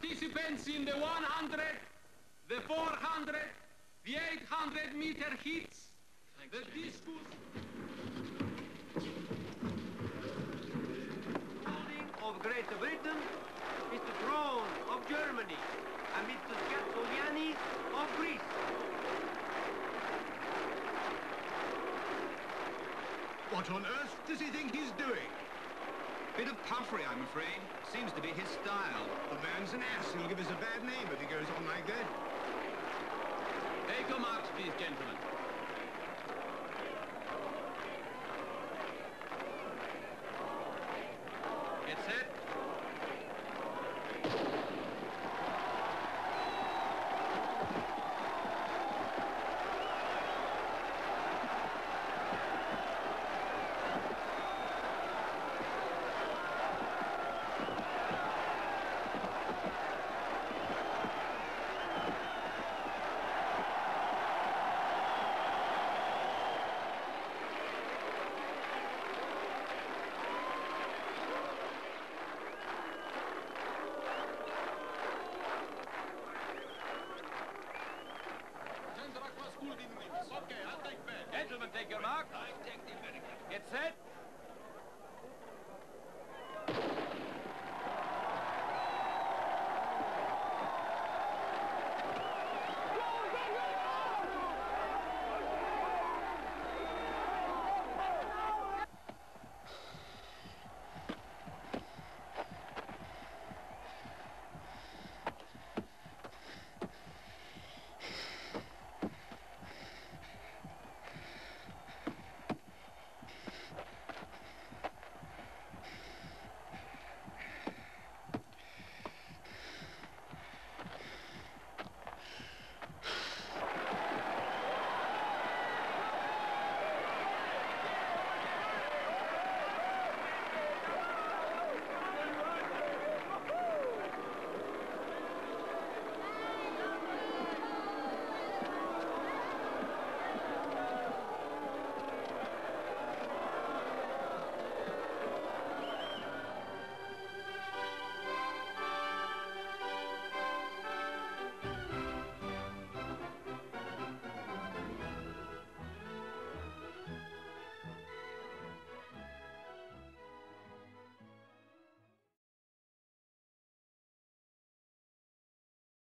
participants in the 100, the 400, the 800-meter heats, the discus... Goulding of Great Britain, Mr. Throne of Germany, and Mr. Scazzoliani of Greece. What on earth does he think he's doing? Bit of puffery, I'm afraid. Seems to be his style. The man's an ass. He'll give us a bad name if he goes on like that. Take your marks, please, gentlemen. Get set. Okay, I'll take back. Gentlemen, take your mark. I take the American. Get set.